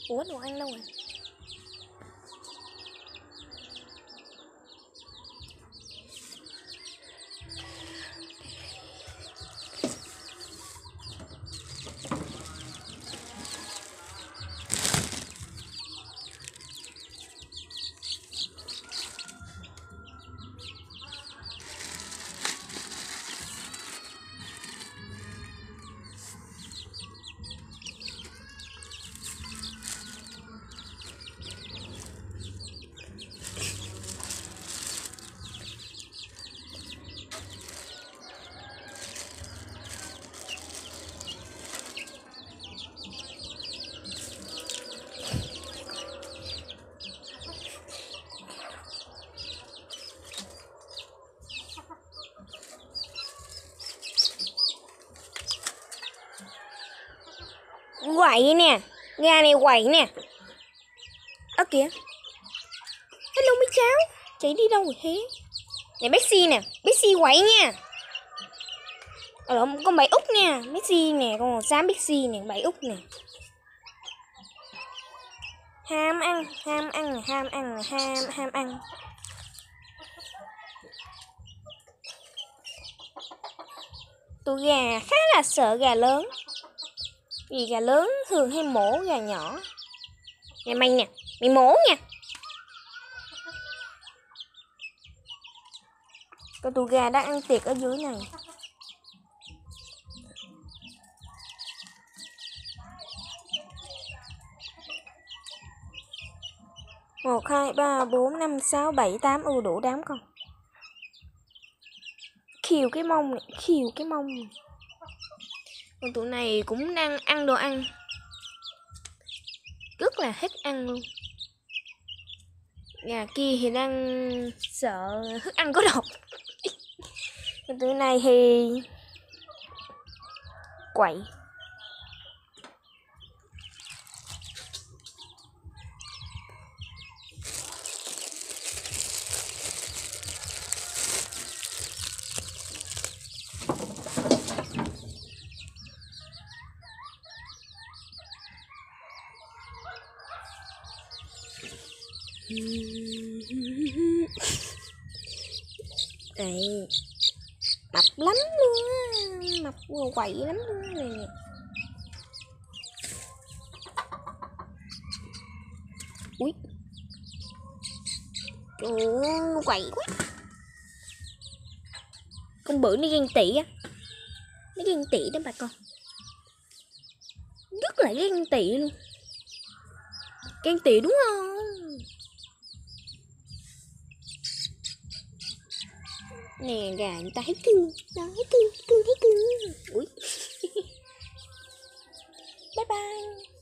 Ủa đồ ăn đâu rồi? Quậy nè, gà này quậy nè. Ơ kìa. Hello mấy cháu, chạy đi đâu rồi thế? Này Bexy nè, Bexy quậy nha. Con bảy úc nè, Bexy nè, con xám Bexy nè, bảy úc nè. Ham ăn, ham ăn, ham ăn, ham ăn. Tụi gà khá là sợ gà lớn. Vì gà lớn thường hay mổ gà nhỏ. Nè mày nè, mày mổ nha. Còn tụi gà đang ăn tiệc ở dưới này. Một, hai, ba, bốn, năm, sáu, bảy, tám. Đủ đám con. Khiều cái mông này, khiều cái mông này. Còn tụi này cũng đang ăn đồ ăn. Rất là hết ăn luôn. Gà kia thì đang sợ thức ăn có độc. Còn tụi này thì quậy. Đây, mập lắm luôn á, mập quậy lắm luôn này nè. Ui, quậy quá. Con bự nó ghen tị á, nó ghen tị đó bà con, rất là ghen tị luôn. Ghen tị đúng không? Nè gà người ta thấy cưng, thấy cưng. Ui. Bye bye.